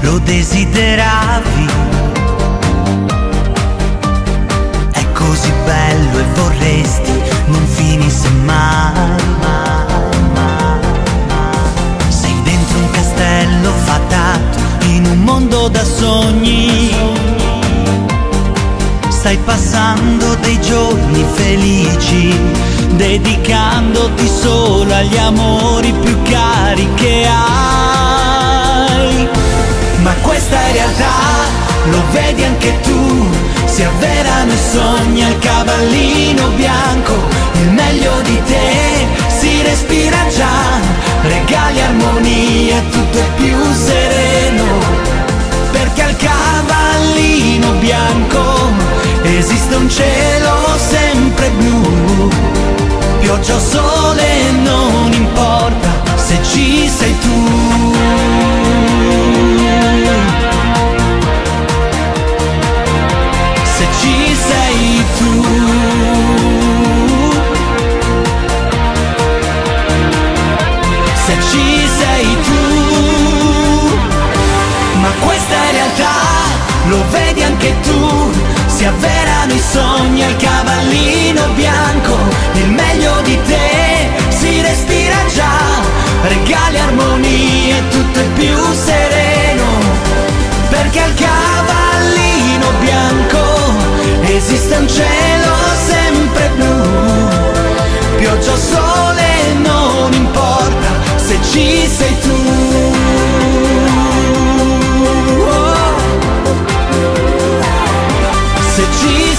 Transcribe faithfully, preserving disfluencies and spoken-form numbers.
lo desideravi. È così bello e vorresti non finisse mai, mai, mai. Sei dentro un castello fatato in un mondo da sogni. Stai passando dei giorni felici, dedicandoti solo agli amori più cari che hai. Ma questa è realtà, lo vedi anche tu, si avverano i sogni al cavallino bianco. Il meglio di te si respira già, regali armonia, tutto è più sereno. Perché al cavallino bianco esiste un cielo sempre blu. Pioggia o sole non importa se ci sei tu. Se ci sei tu. Se ci sei tu. Ma questa è realtà, lo vedi anche tu, si avverano i sogni al cavallino bianco. Il meglio di te si respira già, regali armonia e tutto è più sereno. Perché al cavallino bianco esiste un cielo sempre blu. Pioggia o sole non importa se ci sei tu. Se ci